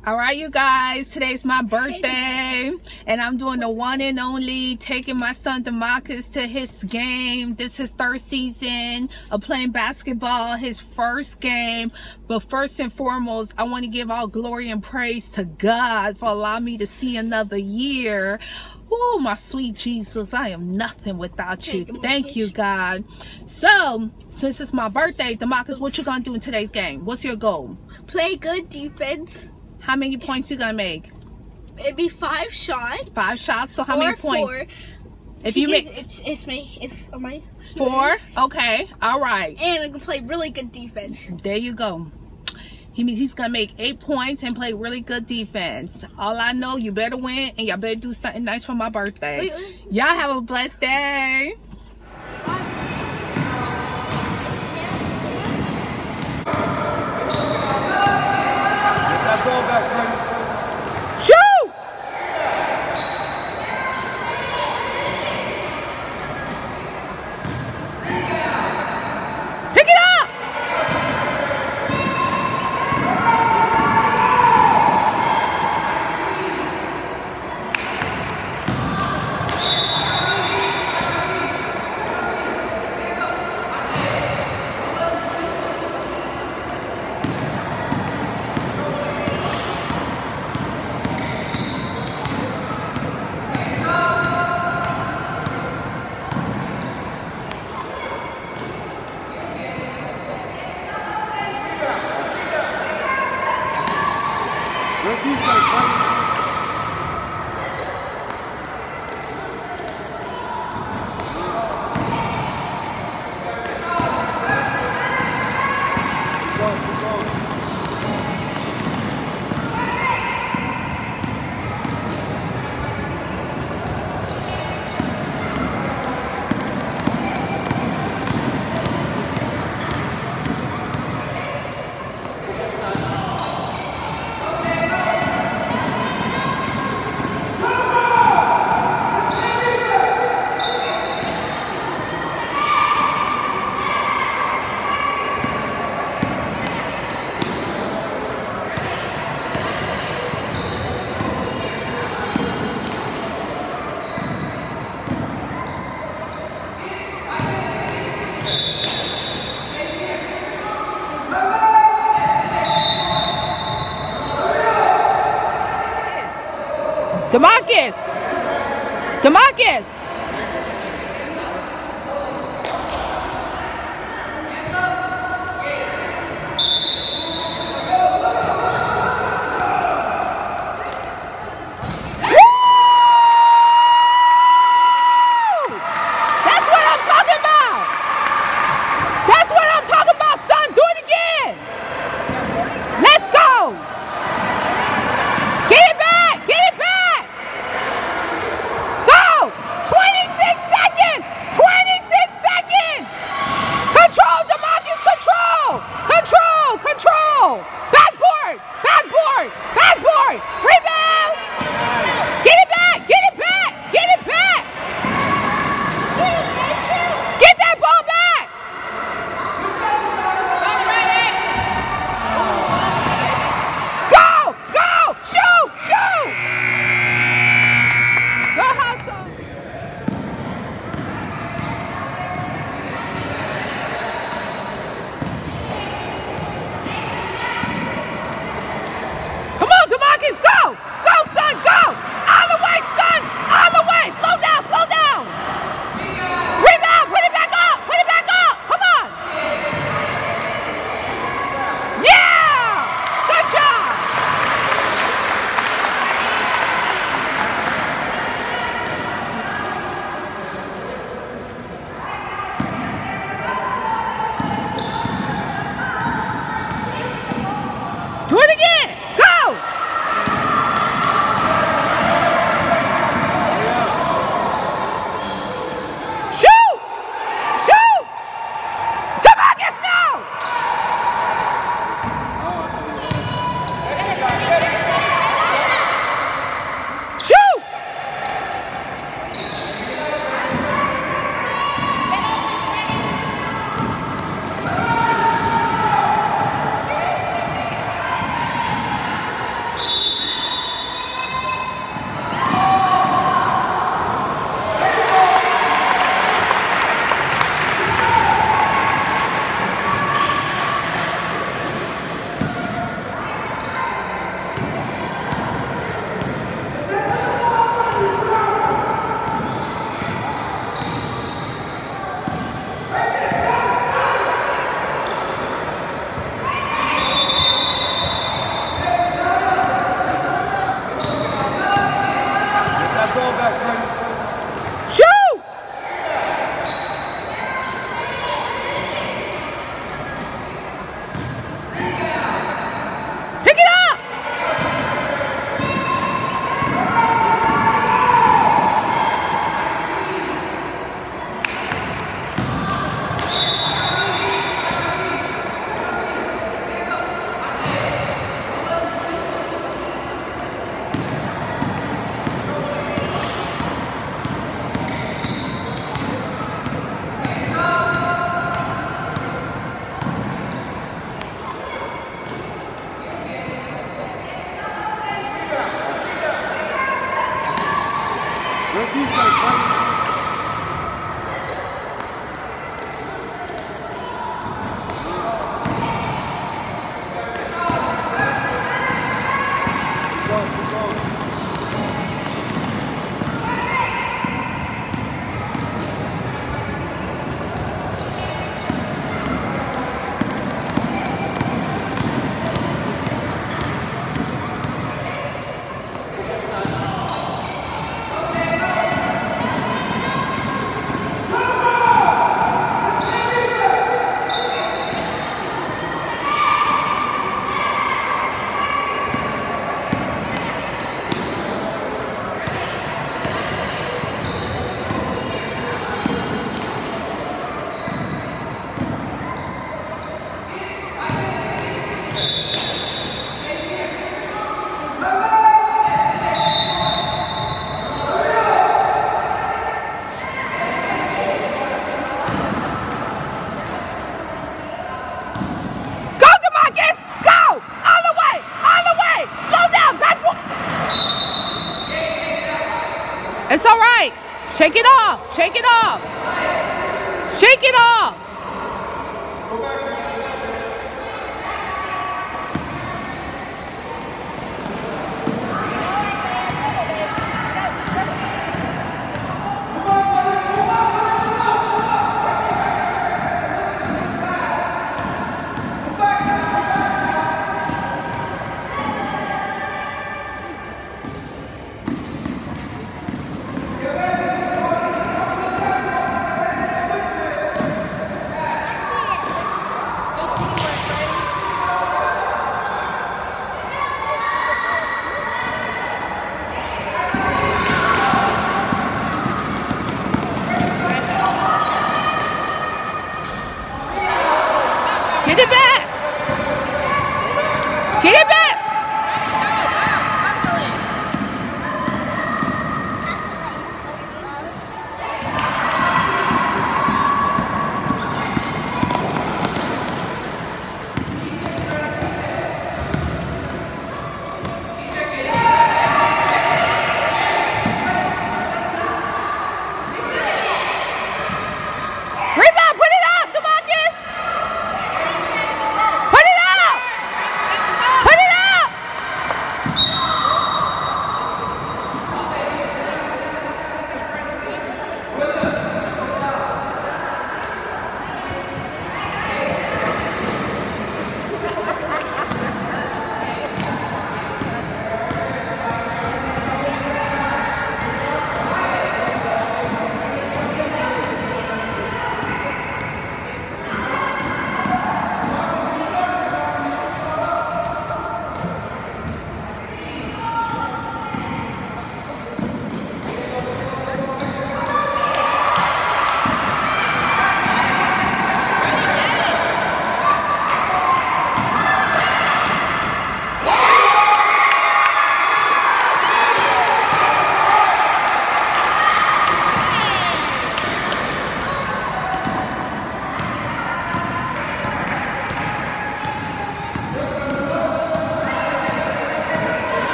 All right, you guys, today's my birthday and I'm doing the one and only taking my son Demarcus to his game. This is his third season of playing basketball, his first game. But first and foremost, I want to give all glory and praise to God for allowing me to see another year. Oh, my sweet Jesus, I am nothing without you. Thank you, God. So, since it's my birthday, Demarcus, what you gonna do in today's game? What's your goal? Play good defense. How many points you gonna make? Maybe 5 shots. 5 shots. So how many points? 4. If you make it's my 4. Okay. All right. And I'm gonna play really good defense. There you go. He's gonna make 8 points and play really good defense. All I know, you better win and y'all better do something nice for my birthday. Y'all have a blessed day. Ball back, friend. Shoot! Pick it up! Demarcus! Do it again! Go! Good defense, buddy. It's all right. Shake it off. Shake it off. Shake it off.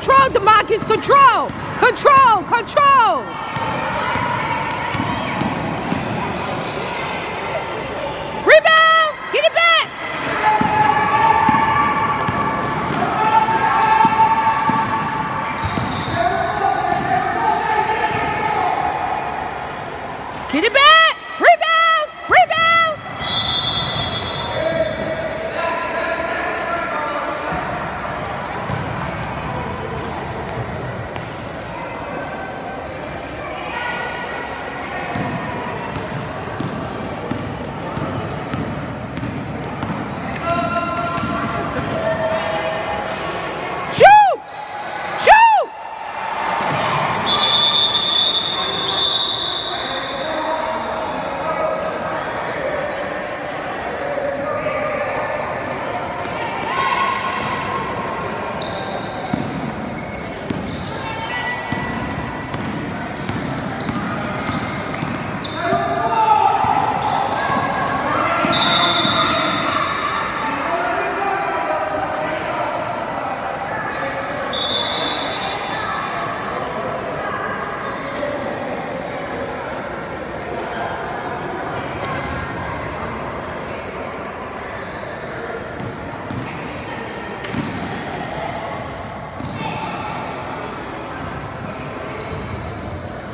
control, DeMarcus, control. Control, control. Rebound, get it back. Get it back. Rebound, rebound.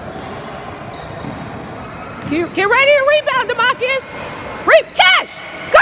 Get ready to rebound, DeMarcus. Cash, go!